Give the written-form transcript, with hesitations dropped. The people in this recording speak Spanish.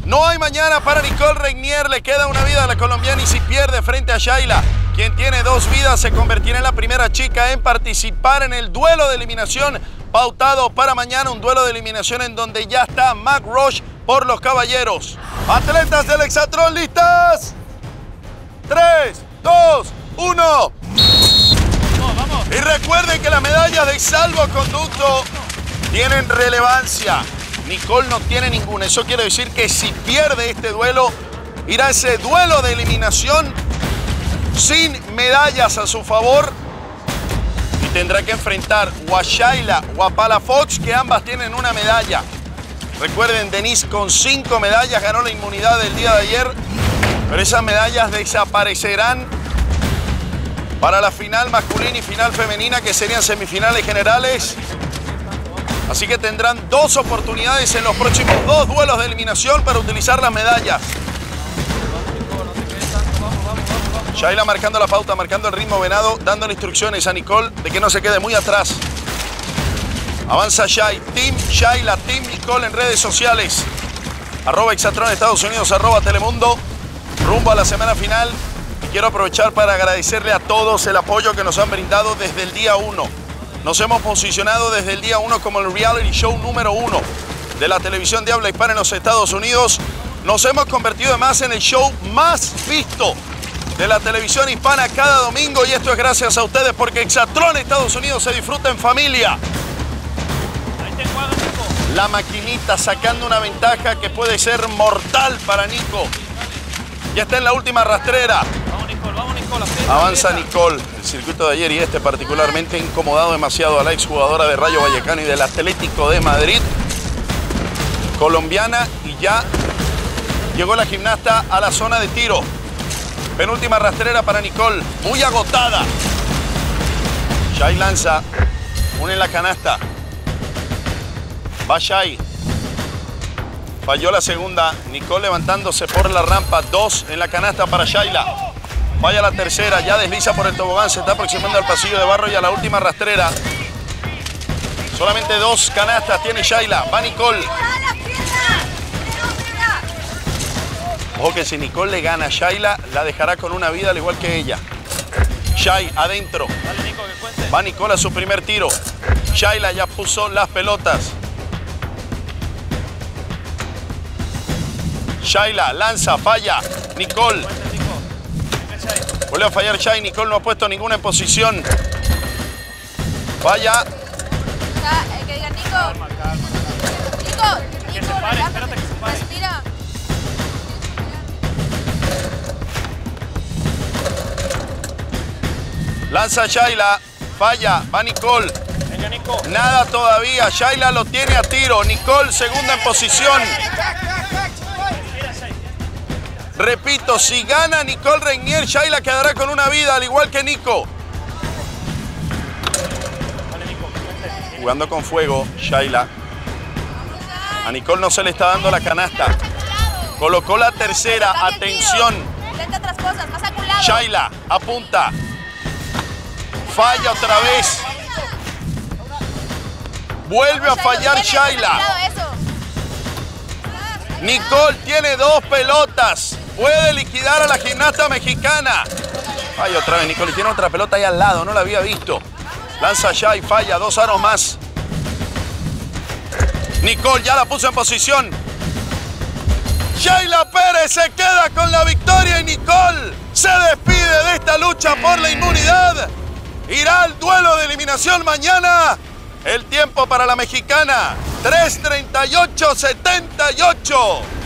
No hay mañana para Nicole Reignier. Le queda una vida a la colombiana y si pierde frente a Shayla, quien tiene 2 vidas, se convertirá en la primera chica en participar en el duelo de eliminación pautado para mañana. Un duelo de eliminación en donde ya está Mac Roche por los caballeros. Atletas del Exatlón, ¿listas? 3, 2, 1. Vamos. Y recuerden que las medallas de salvoconducto tienen relevancia. Nicole no tiene ninguna. Eso quiere decir que si pierde este duelo, irá a ese duelo de eliminación sin medallas a su favor y tendrá que enfrentar o a Shayla o a Palafox, que ambas tienen una medalla. Recuerden, Denise con 5 medallas ganó la inmunidad del día de ayer, pero esas medallas desaparecerán para la final masculina y final femenina, que serían semifinales generales. Así que tendrán 2 oportunidades en los próximos 2 duelos de eliminación para utilizar las medallas. Shayla marcando la pauta, marcando el ritmo, Venado, dándole instrucciones a Nicole de que no se quede muy atrás. Avanza Shay, Team Shayla, Team Nicole en redes sociales. @Exatlón Estados Unidos, @Telemundo. Rumbo a la semana final. Y quiero aprovechar para agradecerle a todos el apoyo que nos han brindado desde el día 1. Nos hemos posicionado desde el día 1 como el reality show número 1 de la televisión de habla hispana en los Estados Unidos. Nos hemos convertido además en el show más visto de la televisión hispana cada domingo, y esto es gracias a ustedes, porque Exatlón Estados Unidos se disfruta en familia. Ahí te encuadro, Nico. La maquinita sacando una ventaja que puede ser mortal para Nico. Ya está en la última rastrera. Vamos, Nicole, Avanza Nicole. El circuito de ayer y este particularmente ha incomodado demasiado a la exjugadora de Rayo Vallecano y del Atlético de Madrid, colombiana, y ya llegó la gimnasta a la zona de tiro. Penúltima rastrera para Nicole, muy agotada. Shay lanza, una en la canasta. Va Shay. Falló la segunda. Nicole levantándose por la rampa. 2 en la canasta para Shayla. Falla la tercera, ya desliza por el tobogán, se está aproximando al pasillo de barro y a la última rastrera. Solamente 2 canastas tiene Shayla. Va Nicole. Ojo que si Nicole le gana a Shayla, la dejará con una vida al igual que ella. Shay adentro. Dale, Nico, que cuente. Va Nicole a su primer tiro. Shayla ya puso las pelotas. Shayla lanza, falla. Nicole. Cuente, Nico. Venga, Shay. Vuelve a fallar Shay. Nicole no ha puesto ninguna en posición. Falla. Que diga Nico. Calma. Nico, Que se pare, relájate. espérate que se pare. Respira. Lanza Shayla. Falla. Va Nicole. Venga, Nico. Nada todavía. Shayla lo tiene a tiro. Nicole segunda en posición. Mira, Shay. Repito, si gana Nicole Reignier, Shayla quedará con una vida, al igual que Nico. Dale, Nico, que cuente. Jugando con fuego, Shayla. A Nicole no se le está dando la canasta. Colocó la tercera. Atención. Intenta otras cosas, más aculado. Shayla apunta. Falla otra vez. Vuelve a fallar Shayla. Nicole tiene 2 pelotas. Puede liquidar a la gimnasta mexicana. Ay, otra vez Nicole. Tiene otra pelota ahí al lado. No la había visto. Lanza Shay, falla. 2 aros más. Nicole ya la puso en posición. Shayla Pérez se queda con la victoria y Nicole se despide de esta lucha por la inmunidad. Irá al duelo de eliminación mañana. El tiempo para la mexicana, 3:38:78.